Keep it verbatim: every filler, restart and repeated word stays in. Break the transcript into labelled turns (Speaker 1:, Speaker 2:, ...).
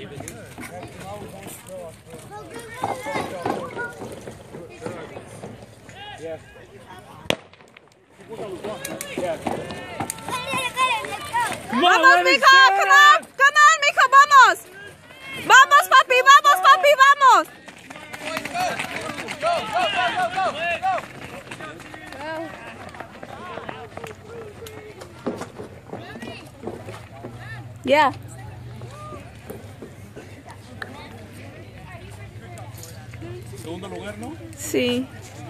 Speaker 1: Yes.
Speaker 2: Vamos, mijo, come on, come on, mijo, vamos. Vamos, papi, vamos, papi, vamos.
Speaker 3: Go, go, go, go, go, go.
Speaker 2: Yeah.
Speaker 1: Segundo lugar, ¿no?
Speaker 2: Sí.